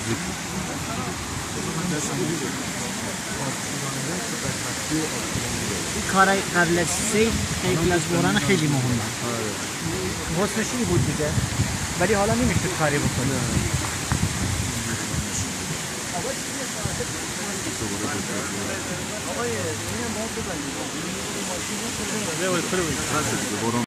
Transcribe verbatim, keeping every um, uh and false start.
نزدیک این کار قبل از سیل قبل از باران خیلی مهمه. حسنش این بود دیگه، ولی حالا نمیشه کاری بکنه. آقای اینم باید ببندید.